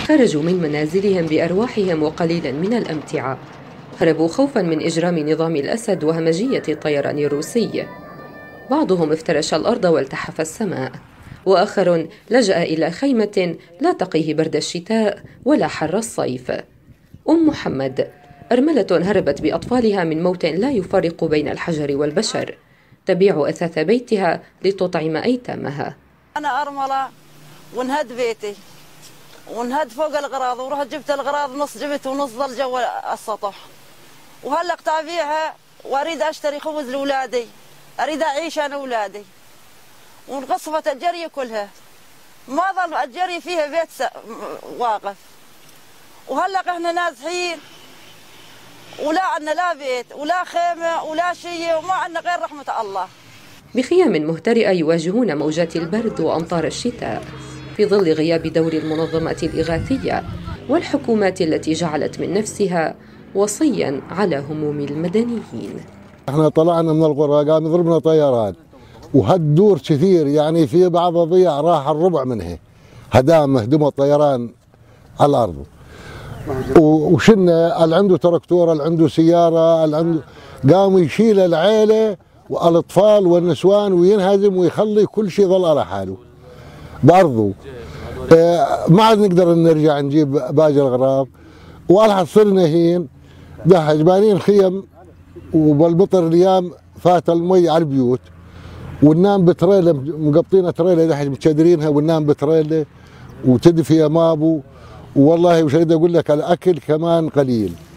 خرجوا من منازلهم بأرواحهم وقليلا من الأمتعة. هربوا خوفا من إجرام نظام الأسد وهمجية الطيران الروسي. بعضهم افترش الأرض والتحف السماء، وآخر لجأ إلى خيمة لا تقيه برد الشتاء ولا حر الصيف. محمد أرملة هربت بأطفالها من موت لا يفرق بين الحجر والبشر، تبيع أثاث بيتها لتطعم أيتامها. أنا أرملة وانهد بيتي وانهد فوق الأغراض، ورحت جبت الأغراض نص جبت ونص ظل جوا السطح، وهلا أبيعها وأريد أشتري خبز لأولادي، أريد أعيش أنا وأولادي، وانقصفت الجري كلها، ما ظل الجري فيها بيت واقف، وهلا احنا نازحين ولا عندنا لا بيت ولا خيمة ولا شيء، وما عندنا غير رحمة الله. بخيام مهترئة يواجهون موجات البرد وأمطار الشتاء في ظل غياب دور المنظمات الإغاثية والحكومات التي جعلت من نفسها وصيا على هموم المدنيين. احنا طلعنا من القرى قام يضربنا طيران وهالدور كثير، يعني في بعض الضياع راح الربع منها هدم الطيران على الارض، وشنا اللي عنده تركتور اللي عنده سياره اللي عنده قام يشيل العيله والاطفال والنسوان وينهزم ويخلي كل شيء ظل على حاله بارضه. ما عاد نقدر نرجع نجيب باقي الاغراض، والحد صرنا هين جبانين خيم، وبالمطر الايام فات المي على البيوت، وننام بتريله مقبطين تريله دحين متشدرينها وننام بتريله وتدفي مابو، والله وش اقول لك الاكل كمان قليل.